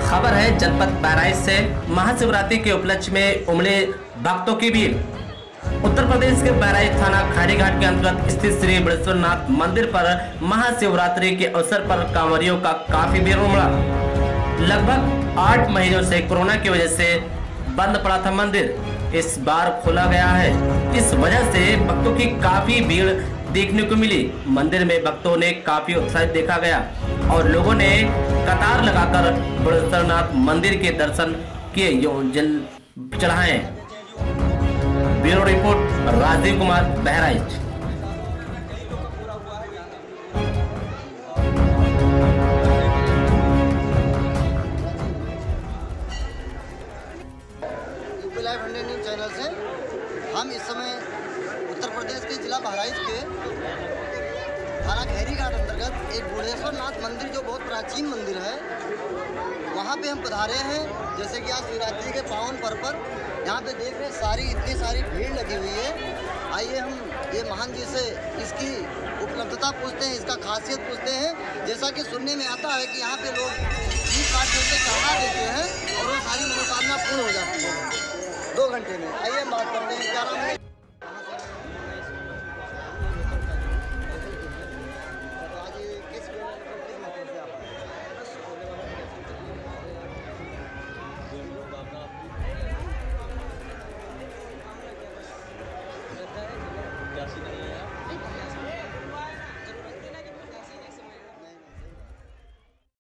खबर है जनपद बहराइच से। महाशिवरात्रि के उपलक्ष्य में उमड़े भक्तों की भीड़। उत्तर प्रदेश के बहराइच थाना खाड़ी घाट के अंतर्गत स्थित श्री बृहस्पतिनाथ मंदिर पर महाशिवरात्रि के अवसर पर कांवरियों का काफी भीड़ उमड़ा। लगभग 8 महीनों से कोरोना की वजह से बंद पड़ा था मंदिर, इस बार खोला गया है। इस वजह से भक्तों की काफी भीड़ देखने को मिली। मंदिर में भक्तों ने काफी उत्साहित देखा गया और लोगों ने कतार लगाकर बृहस्पतिनाथ मंदिर के दर्शन किए एवं जल चढ़ाए। Bureau report Rajeev Kumar, Bahraich. Live 100 news channel से हम इस समय उत्तर प्रदेश के जिला बहराइच के थाना खैरी घाट अंतर्गत एक बुढ़ेश्वरनाथ मंदिर जो बहुत प्राचीन मंदिर है, वहाँ पे हम पधारे हैं। जैसे कि आज शिवरात्रि के पावन पर्व पर यहाँ पे देख रहे हैं इतनी सारी भीड़ लगी हुई है। आइए हम ये महान जी से इसकी उपलब्धता पूछते हैं, इसका खासियत पूछते हैं। जैसा कि सुनने में आता है कि यहाँ पे लोग 20 लाख से चढ़ा देते हैं और वो सारी मनोकामना पूर्ण हो जाती है 2 घंटे में। आइए हम बात करते हैं क्या